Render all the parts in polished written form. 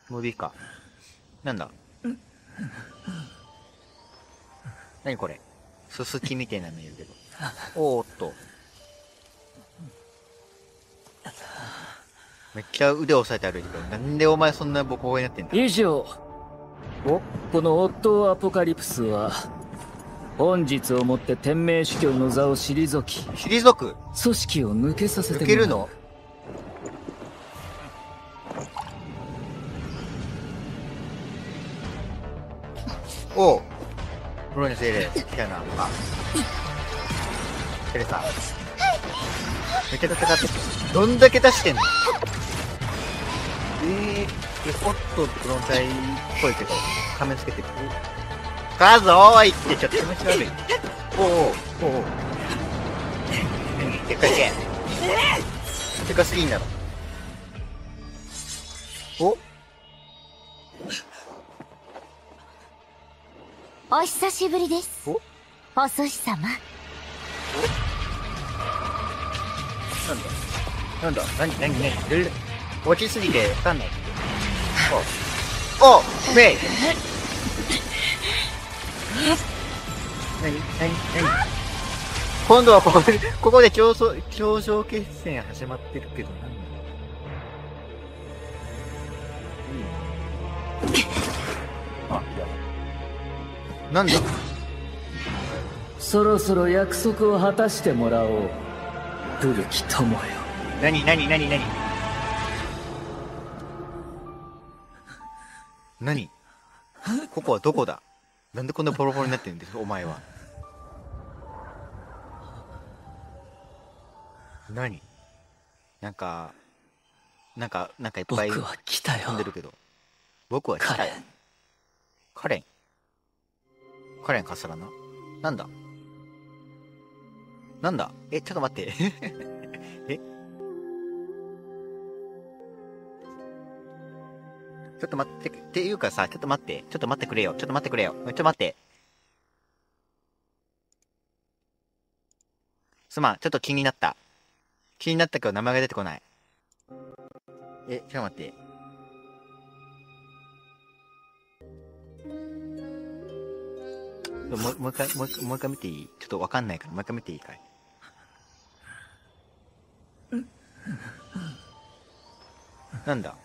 もういいか。なんだ何これ。すすきみたいなのいるけど。おーっと。めっちゃ腕押さえて歩いてる。なんでお前そんなボコボコになってんだ。 以上、 おこのオットーアポカリプスは、本日をもって天命主教の座を退き、 退く組織を抜けさせてもらう。 抜けるのおう。プロに精霊。キャナ。あ。テレサ。めっちゃ戦って。どんだけ出してんのホットプロンタイっぽいけど、仮面つけてる。カズおーいってちょっと気持ち悪い。おうおうおうおう。でっかいけ。でかすぎんだろ。おお久しぶりです。 おお寿司様。 なんだ何落ちすぎてわかんない。おメイ何今度はここで頂上決戦始まってるけど、なんだそろそろ約束を果たしてもらおう。古き友よ。 何ここはどこだ。なんでこんなボロボロになってるんですお前は。何なんかいっぱい僕は来たよ。 飛んでるけど。僕は来たよ。カレンカスラな。なんだちょっと待ってえちょっと待って、っていうかさ、ちょっと待ってくれよ。ちょっと待って。すまん、ちょっと気になった。けど名前が出てこない。ちょっと待って。もう一回見ていい？ちょっとわかんないから、もう一回見ていいかい？なんだ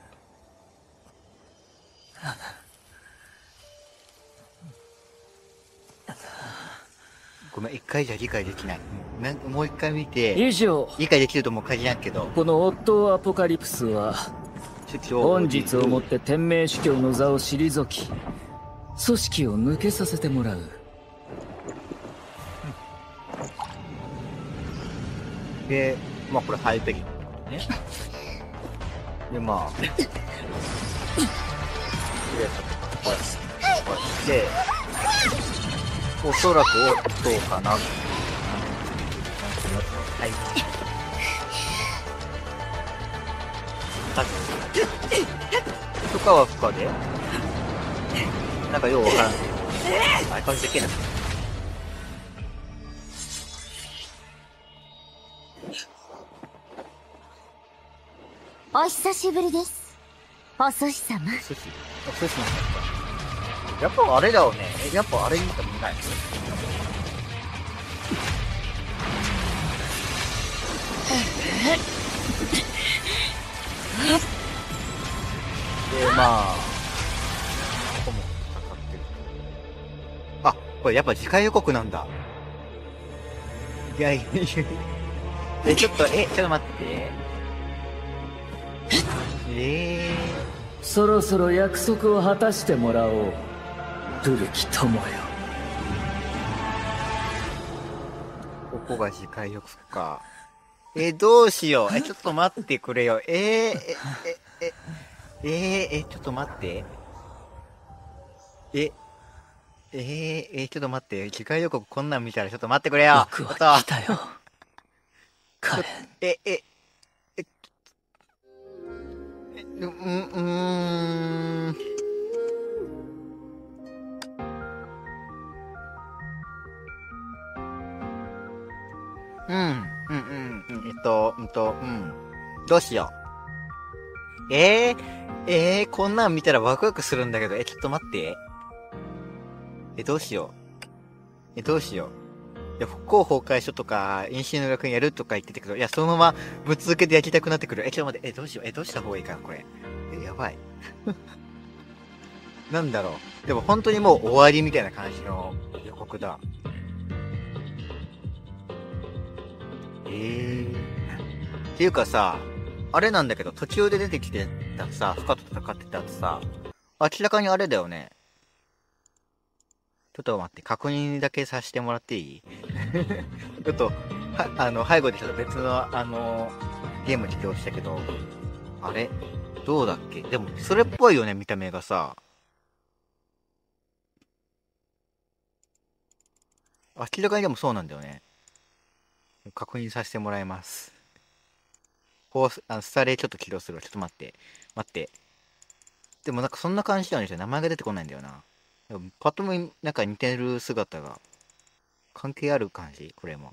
ごめん、一回じゃ理解できない。もう一回見て、 以上、 理解できるとも限らんけど。 このオットーアポカリプスは、本日をもって天命主教の座を退き、組織を抜けさせてもらう。 で、まあこれハイペリンね。で、まあ。こうやって、おそらくオットーかな。はい。負荷は負荷でなんかようわからんけど。あれ、感じでけな。 お久しぶりです。お寿司様。 寿司なんだった。やっぱあれだよね。やっぱあれ見たもんない。で、まあ、ここも戦ってる。あ、これやっぱ次回予告なんだ。いや、ちょっと待って。 そろそろ約束を果たしてもらおう。古き友よ。 ここが次回予告か。どうしよう。ちょっと待ってくれよ。ちょっと待って。ちょっと待って。次回予告こんなん見たらちょっと待ってくれよ。 僕は来たよ。カレン。 どうしよこんなん見たらワクワクするんだけど、ちょっと待って。どうしよう。どうしよう。いや、復興崩壊書とか、飲酒の学園やるとか言ってたけど、いや、そのままぶっ続けてやりたくなってくる。ちょっと待って、どうしよう。どうした方がいいかな、これ。やばい。なんだろう。でも本当にもう終わりみたいな感じの予告だ。っていうかさ、あれなんだけど、途中で出てきてたさ、フカと戦ってたやつさ、明らかにあれだよね。ちょっと待って、確認だけさせてもらっていいちょっと、背後でちょっと別の、ゲーム起動したけど、あれどうだっけ？でも、それっぽいよね、見た目がさ。明らかにでもそうなんだよね。確認させてもらいます。スタレーちょっと起動するわ。ちょっと待って。待って。でもなんかそんな感じなんですよ。名前が出てこないんだよな。でもパッと見なんか似てる姿が関係ある感じこれも。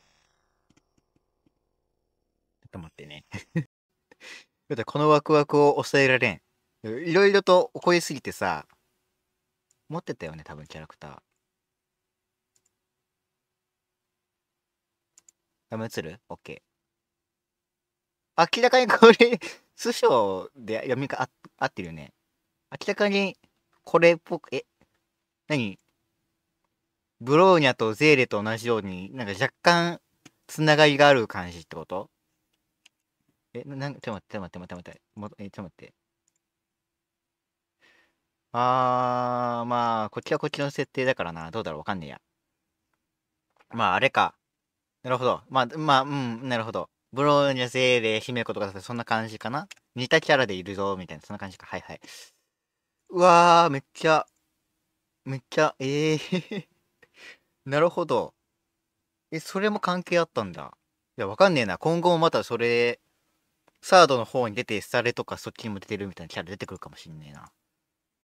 ちょっと待ってね。だってこのワクワクを抑えられん。いろいろと起こりすぎてさ、持ってたよね、多分キャラクター。画面映る？ OK。明らかにこれ、師匠で読みか合ってるよね。明らかにこれっぽく、何ブローニャとゼーレと同じように、なんか若干つながりがある感じってこと？ちょっと待って、ちょっと待って。まあ、こっちはこっちの設定だからな。どうだろうわかんねえや。まあ、あれか。なるほど。なるほど。ブローニャ、ゼーレ、姫子とかそんな感じかな。似たキャラでいるぞ、みたいな、そんな感じか。はいはい。うわー、めっちゃ、なるほど。それも関係あったんだ。いや、わかんねえな。今後もまたそれ、サードの方に出て、スタレとかそっちにも出てるみたいなキャラ出てくるかもしんねえな。